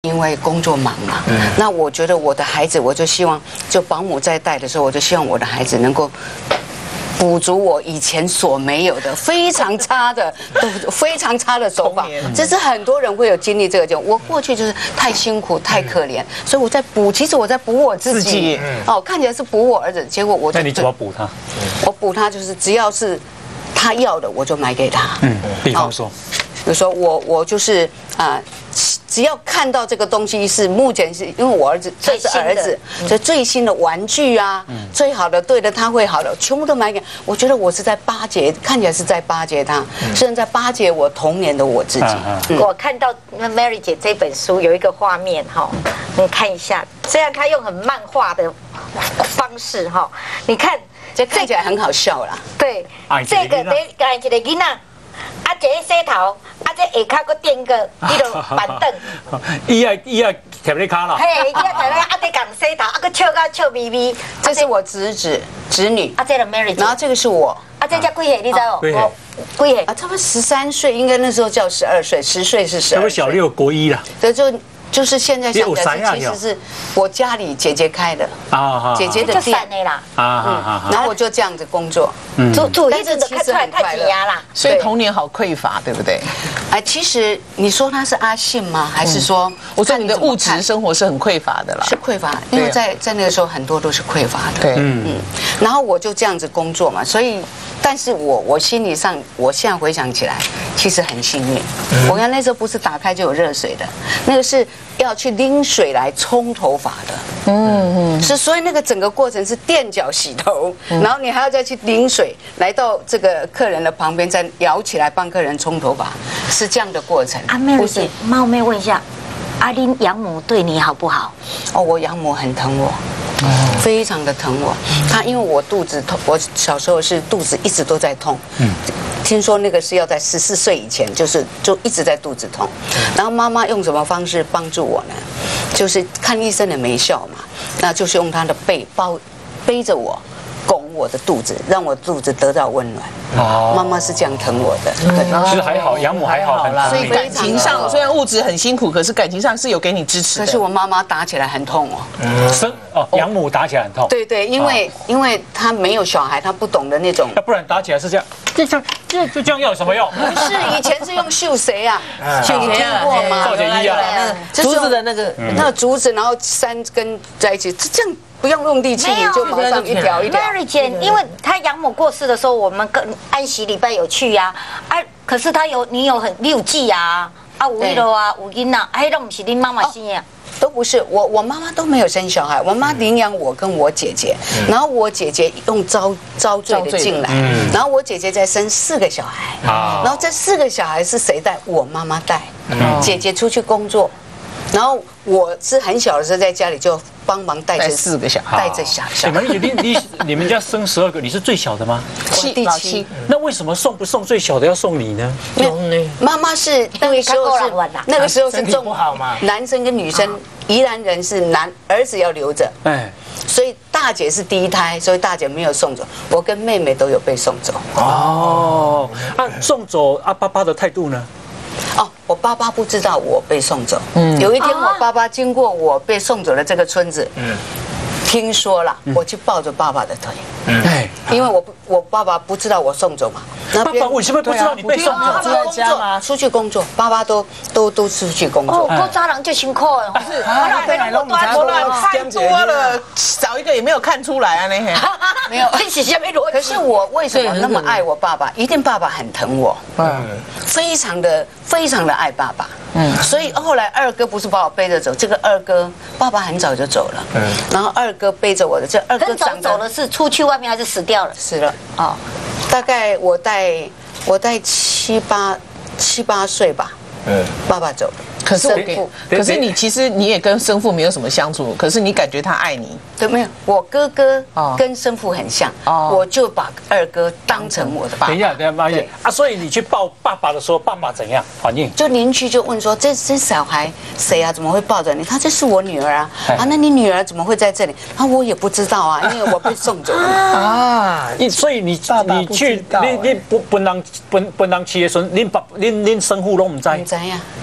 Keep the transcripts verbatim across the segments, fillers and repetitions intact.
因为工作忙嘛，嗯、那我觉得我的孩子，我就希望，就保姆在带的时候，我就希望我的孩子能够补足我以前所没有的非常差的、非常差的手法。这是很多人会有经历这个就我过去就是太辛苦、太可怜，所以我在补，其实我在补我自己。哦，看起来是补我儿子，结果我那你怎么补他？ 我补他就是只要是他要的，我就买给他。嗯， 比方说。 比如说我我就是啊、呃，只要看到这个东西是目前是因为我儿子这是儿子，就最新的玩具啊，嗯、最好的对的他会好的，全部都买给。我觉得我是在巴结，看起来是在巴结他，嗯、是在巴结我童年的我自己。 嗯、我看到 Mary 姐这本书有一个画面哈，你看一下，虽然她用很漫画的方式哈，你看这看起来很好笑啦。 对，这个得改一个囡仔。啊，这个洗头，啊，这下骹搁垫个迄个板凳。 伊啊伊啊贴你骹啦。 嘿，伊啊贴你啊，得讲洗头，啊，搁笑到笑眯眯。 这是我侄子侄女。 啊，这个 Mary。然后这个是我。 啊，这叫几岁？你知道？ 几岁？ 几岁？ 啊，差不多十三岁，应该那时候叫十二岁，十岁是十二。 差不多小六国一啦。 这就。就是现在想起来，其实是我家里姐姐开的啊，姐姐的店啦啊啊，然后我就这样子工作， 做做一直都看出来太挤压啦， 所以童年好匮乏，对不对？ 哎，其实你说他是阿信吗？还是说， 我说你的物质生活是很匮乏的啦， 是匮乏，因为在在那个时候很多都是匮乏的， 对， 嗯嗯，然后我就这样子工作嘛，所以，但是我我心理上，我现在回想起来，其实很幸运，我看那时候不是打开就有热水的，那个是。要去拎水来冲头发的，嗯嗯，是所以那个整个过程是垫脚洗头，嗯、然后你还要再去拎水来到这个客人的旁边，再摇起来帮客人冲头发，是这样的过程。 阿妹姐，冒昧问一下，阿玲养母对你好不好？ 哦，我养母很疼我。非常的疼我，她因为我肚子痛，我小时候是肚子一直都在痛，嗯，听说那个是要在十四岁以前，就是就一直在肚子痛，然后妈妈用什么方式帮助我呢？就是看医生也没效嘛，那就是用她的背抱背着我。拱我的肚子，让我肚子得到温暖。哦，妈妈是这样疼我的。 对，其实还好，养母还好啦。 所以感情上虽然物质很辛苦，可是感情上是有给你支持的。 可是我妈妈打起来很痛哦。 生哦，养母打起来很痛。 对对，因为因为她没有小孩，她不懂的那种。 要不然打起来是这样，就这样，就就这样要有什么用？ 不是，以前是用绣谁啊？绣你听过吗？ 造姐衣啊， 竹子的那个那个竹子，然后三根在一起，是这样。不用用力气，你就马上一条一条。 Mary 姐，因为她养母过世的时候，我们跟安息礼拜有去呀，啊，可是她有你有很你有记啊，啊有迄落啊有囡仔，哎，都不是你妈妈生的， 都不是我我妈妈都没有生小孩，我妈领养我跟我姐姐，然后我姐姐用遭遭罪的进来，然后我姐姐再生四个小孩，然后这四个小孩是谁带？我妈妈带，姐姐出去工作。然后我是很小的时候在家里就帮忙带着四个小孩， 带着小孩。 你们你你你们家生十二个，你是最小的吗？ 七第七。 那为什么送不送最小的要送你呢？ 妈妈是那个时候是那个时候是重男生跟女生，宜兰人是男儿子要留着，哎，所以大姐是第一胎，所以大姐没有送走，我跟妹妹都有被送走。 哦，啊，送走啊，爸爸的态度呢？ 哦，我爸爸不知道我被送走。嗯，有一天我爸爸经过我被送走的这个村子，嗯，听说了，我去抱着爸爸的腿。嗯，因为我不，我爸爸不知道我送走嘛。 爸爸为什么不知道你被送走？ 在家吗？出去工作，爸爸都都都出去工作。 哦，多渣人就辛苦了。 不是，他被买弄太多了，少一个也没有看出来啊，那些没有。可是我为什么那么爱我爸爸？一定爸爸很疼我，嗯，非常的非常的爱爸爸。嗯，所以后来二哥不是把我背着走，这个二哥爸爸很早就走了，嗯，然后二哥背着我的，这二哥长走了是出去外面还是死掉了？ 死了哦，大概我带我带七八七八岁吧，嗯，爸爸走了。 可是我给，可是你其实你也跟生父没有什么相处，可是你感觉他爱你。 对，没有，我哥哥跟生父很像，我就把二哥当成我的爸爸。 等一下，等一下，妈姐啊，所以你去抱爸爸的时候，爸爸怎样反应？ 就邻居就问说，这这小孩谁啊？怎么会抱着你？他这是我女儿啊！啊，那你女儿怎么会在这里？啊，我也不知道啊，因为我被送走了啊。你所以你你去你你不不能不不能企业孙，恁爸恁恁生父拢唔知。 唔知呀。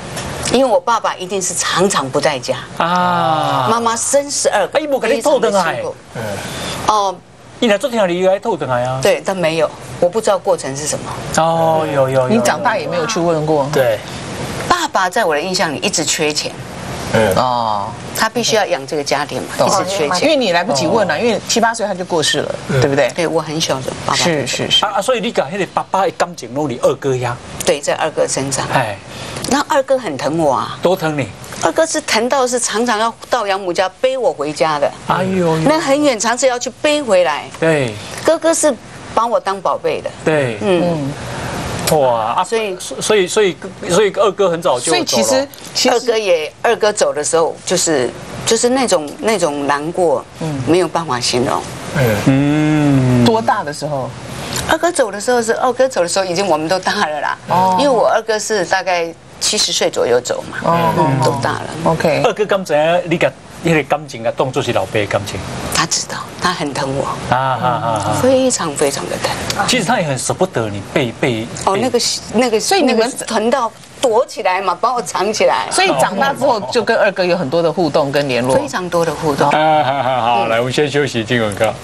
因为我爸爸一定是常常不在家啊， 妈妈生十二个， 哎，我给你透灯来， 嗯，哦， 你来昨天你来透灯来啊？ 对，但没有，我不知道过程是什么。 哦，有有， 你长大也没有去问过。 对， 爸爸在我的印象里一直缺钱， 嗯哦， 他必须要养这个家庭嘛，一直缺钱， 因为你来不及问了，因为七八岁他就过世了，对不对？ 对我很小的爸爸， 是是是啊，所以你讲那个爸爸的感情都你二哥呀？ 对，在二哥身上， 哎。 那二哥很疼我啊， 多疼你。 二哥是疼到是常常要到养母家背我回家的， 哎呦， 那很远，常常要去背回来。 对， 哥哥是把我当宝贝的。 对， 嗯， 哇啊，所以所以所以所以二哥很早就走了。 所以其实其实二哥也二哥走的时候，就是就是那种那种难过，嗯，没有办法形容。 嗯， 多大的时候？ 二哥走的时候是二哥走的时候，已经我们都大了啦。哦，因为我二哥是大概七十岁左右走嘛，嗯，都大了。 OK， 二哥刚才你个那个感情啊，当作是老爸的感情。 他知道，他很疼我啊哈哈， 非常非常的疼。 其实他也很舍不得你被被哦，那个那个，所以你们疼到躲起来嘛，把我藏起来。 所以长大之后就跟二哥有很多的互动跟联络， 非常多的互动。 啊，好好好，来，我们先休息，进广告。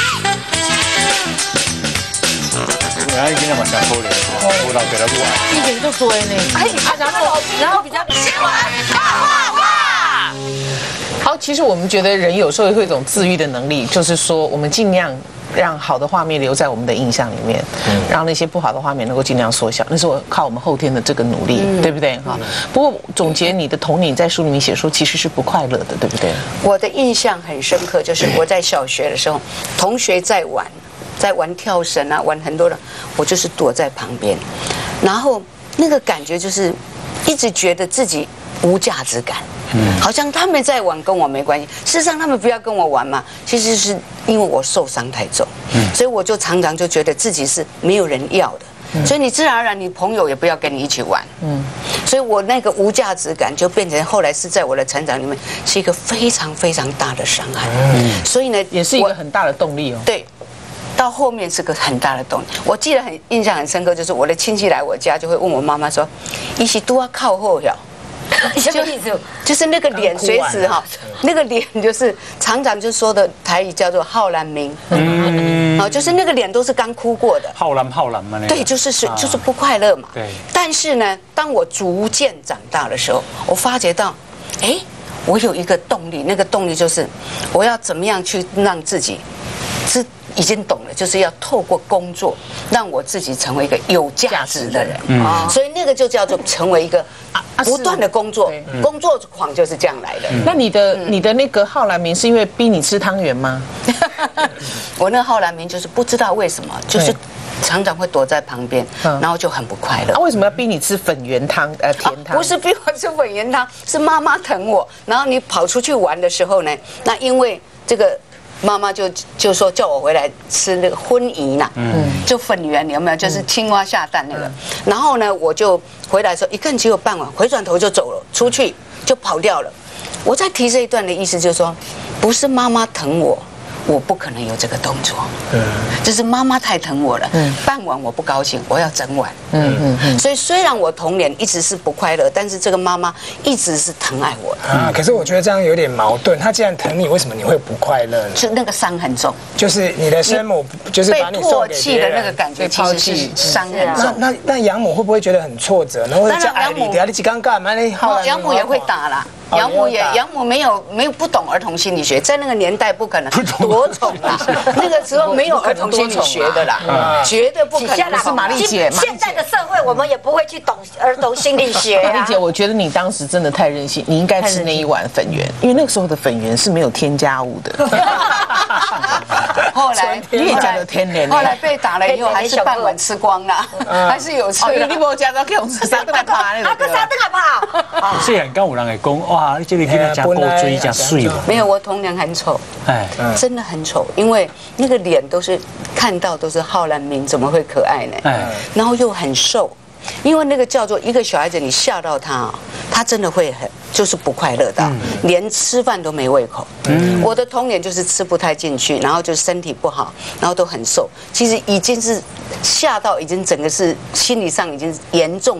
然后今天晚上偷脸，我老给他录完， 一点就追呢。哎，然后然后比较新闻画画画。 好，其实我们觉得人有时候会有一种自愈的能力，就是说我们尽量让好的画面留在我们的印象里面，让那些不好的画面能够尽量缩小。那是我靠我们后天的这个努力，对不对？哈。不过总结你的童年，在书里面写说其实是不快乐的，对不对？ 我的印象很深刻，就是我在小学的时候，同学在玩。在玩跳绳啊，玩很多的，我就是躲在旁边，然后那个感觉就是一直觉得自己无价值感，嗯，好像他们在玩跟我没关系。事实上，他们不要跟我玩嘛，其实是因为我受伤太重，嗯，所以我就常常就觉得自己是没有人要的，嗯，所以你自然而然你朋友也不要跟你一起玩，嗯，所以我那个无价值感就变成后来是在我的成长里面是一个非常非常大的伤害，嗯，所以呢， 也是一个很大的动力哦， 对。到后面是个很大的动力。我记得很印象很深刻，就是我的亲戚来我家，就会问我妈妈说：“一起都要靠后呀。” 什么意思？ 就是那个脸随时哈，那个脸就是常常就说的台语叫做浩然明，嗯，啊，就是那个脸都是刚哭过的， 浩然浩然嘛， 对，就是是就是不快乐嘛。 对。 但是呢，当我逐渐长大的时候，我发觉到，哎，我有一个动力，那个动力就是我要怎么样去让自己是。已经懂了，就是要透过工作让我自己成为一个有价值的人。嗯，所以那个就叫做成为一个不断的工作，工作狂就是这样来的。 那你的你的那个浩然明是因为逼你吃汤圆吗？ 我那浩然明就是不知道为什么，就是常常会躲在旁边，然后就很不快乐。 啊，为什么要逼你吃粉圆汤？呃，甜汤？ 不是逼我吃粉圆汤，是妈妈疼我。然后你跑出去玩的时候呢，那因为这个。妈妈就就说叫我回来吃那个荤仪呐，嗯，就粉圆有没有？就是青蛙下蛋那个。然后呢，我就回来的时候一看只有半碗，回转头就走了，出去就跑掉了。我在提这一段的意思就是说，不是妈妈疼我。我不可能有这个动作，嗯，就是妈妈太疼我了，嗯，半碗我不高兴，我要整碗，嗯嗯嗯，所以虽然我童年一直是不快乐，但是这个妈妈一直是疼爱我的啊。可是我觉得这样有点矛盾，她既然疼你，为什么你会不快乐呢？ 就那个伤很重， 就是你的生母就是把你送给别人， 被唾弃的那个感觉，其实是伤很重。 那那那养母会不会觉得很挫折呢？或者叫爱你，等下你几刚干嘛呢？ 养母也会打啦。养母也，养母没有没有不懂儿童心理学，在那个年代不可能多宠啦，那个时候没有儿童心理学的啦，绝对不可能。 是玛丽姐， 现在的社会我们也不会去懂儿童心理学。 玛丽姐，我觉得你当时真的太任性，你应该吃那一碗粉圆，因为那个时候的粉圆是没有添加物的。 后来你也讲的天然， 后来被打了以后还是半碗吃光了，还是有吃。 你无加到给我们吃三顿爬那个。 啊，个三顿爬。 虽然刚有人会讲哇，你这个囡仔加高追加水。 没有，我童年很丑，哎，真的很丑，因为那个脸都是看到都是浩然明，怎么会可爱呢？哎，然后又很瘦。因为那个叫做一个小孩子，你吓到他，他真的会很就是不快乐的，连吃饭都没胃口。我的童年就是吃不太进去，然后就身体不好，然后都很瘦。其实已经是吓到，已经整个是心理上已经严重的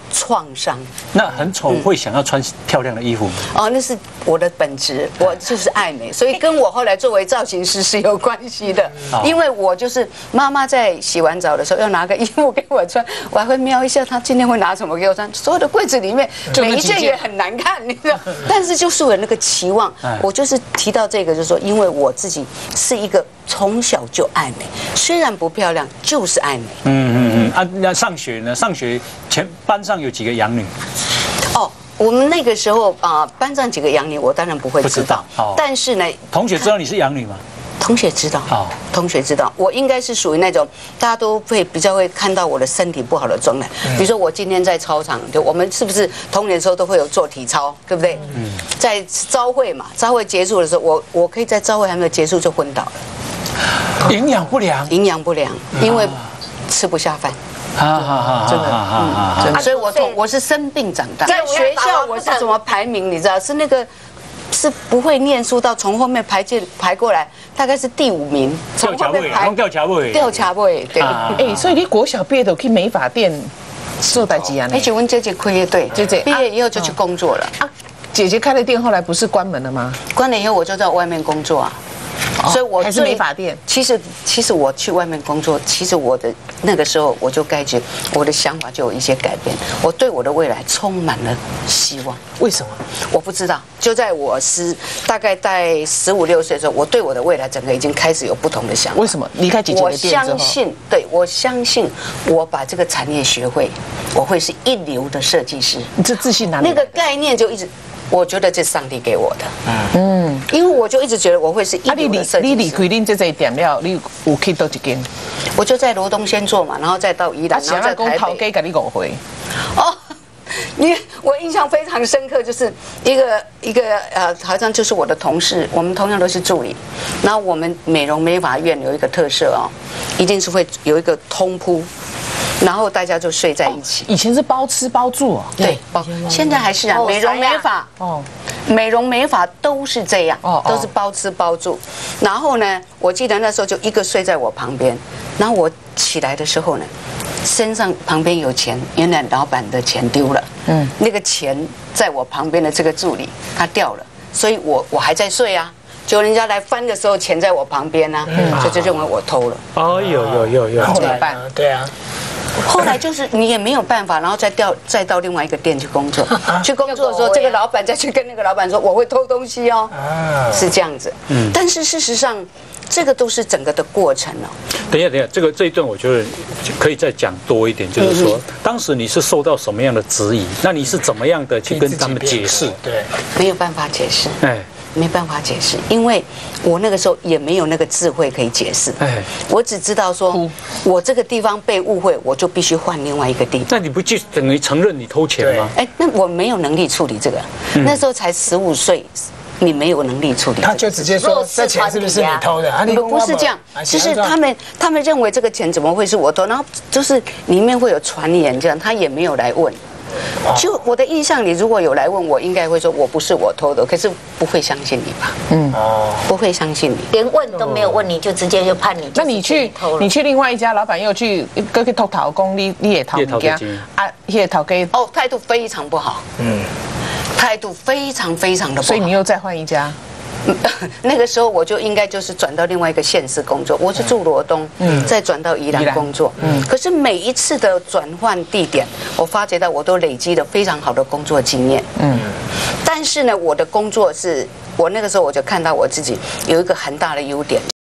创伤。 那很丑会想要穿漂亮的衣服吗？ 哦，那是我的本质，我就是爱美，所以跟我后来作为造型师是有关系的。因为我就是妈妈在洗完澡的时候要拿个衣服给我穿，我还会瞄一下她今天会拿什么给我穿。所有的柜子里面每一件也很难看，你知道，但是就是有那个期望。我就是提到这个，就是说，因为我自己是一个从小就爱美，虽然不漂亮，就是爱美。嗯嗯嗯啊，那上学呢？上学前班上有几个养女？ 哦。我们那个时候啊、呃，班上几个养女，我当然不会知道。 哦、 但是呢， 同学知道你是养女吗？ 同学知道。哦，同学知道，我应该是属于那种大家都会比较会看到我的身体不好的状态。嗯、比如说我今天在操场，就我们是不是童年的时候都会有做体操，对不对？嗯。在朝会嘛，朝会结束的时候，我我可以在朝会还没有结束就昏倒了。 营养不良。 营养不良，因为吃不下饭。 好好好，真的， 嗯，真的，所以我从我是生病长大，在学校我是怎么排名？你知道，是那个是不会念书，到从后面排进排过来，大概是第五名， 从后面排掉卡位， 掉卡位，对。 哎，所以你国小毕业都去美发店做代志啊？ 而且我姐姐开的对，姐姐毕业以后就去工作了啊。 姐姐开的店后来不是关门了吗？ 关了以后我就在外面工作啊。所以我还是美发店。 其实，其实我去外面工作，其实我的那个时候我就开始，我的想法就有一些改变。我对我的未来充满了希望。 为什么？ 我不知道。就在我十大概在十五六岁的时候，我对我的未来整个已经开始有不同的想法。 为什么？离开姐姐的店之后， 我相信，对我相信，我把这个产业学会，我会是一流的设计师。 你这自信哪里？ 那个概念就一直。我觉得这是上帝给我的，嗯，因为我就一直觉得我会是一流的设计师。 你离开恁这些店了，你有去多几间？ 我就在罗东先做嘛，然后再到宜兰，然后在台北。 头家给你误会。 哦，你我印象非常深刻，就是一个一个呃，好像就是我的同事，我们同样都是助理。然后我们美容美发院有一个特色哦，一定是会有一个通铺。然后大家就睡在一起。 以前是包吃包住哦。 对，包。现在还是啊，美容美发哦，美容美发都是这样，都是包吃包住。然后呢，我记得那时候就一个睡在我旁边，然后我起来的时候呢，身上旁边有钱，原来老板的钱丢了，嗯，那个钱在我旁边的这个助理他掉了，所以我我还在睡啊。结果人家来翻的时候，钱在我旁边啊，所以就认为我偷了。 哦，有有有有， 怎么办？对啊。 后来就是你也没有办法，然后再调再到另外一个店去工作。去工作的时候，这个老板再去跟那个老板说我会偷东西哦，是这样子。嗯，但是事实上，这个都是整个的过程哦。 等一下，等一下，这个这一段我觉得可以再讲多一点，就是说，当时你是受到什么样的质疑？那你是怎么样的去跟他们解释？ 对， 没有办法解释。 哎。 没办法解释，因为我那个时候也没有那个智慧可以解释。哎，我只知道说，我这个地方被误会，我就必须换另外一个地方。 那你不就等于承认你偷钱吗？ 哎，那我没有能力处理这个，那时候才十五岁。你没有能力处理， 他就直接说这钱是不是你偷的？ 不不是这样，就是他们他们认为这个钱怎么会是我偷？然后就是里面会有传言这样，他也没有来问。就我的印象里，如果有来问我，应该会说我不是我偷的，可是不会相信你吧？嗯，不会相信你， 连问都没有问你就直接就判你。 那你去你去另外一家，老板又去搁去偷陶工，你你也偷物件啊？那个陶家哦，态度非常不好，嗯，态度非常非常的不好， 所以你又再换一家。 那个时候我就应该就是转到另外一个县市工作，我是住罗东，嗯，再转到宜兰工作，嗯，可是每一次的转换地点，我发觉到我都累积了非常好的工作经验，嗯，但是呢，我的工作是我那个时候我就看到我自己有一个很大的优点。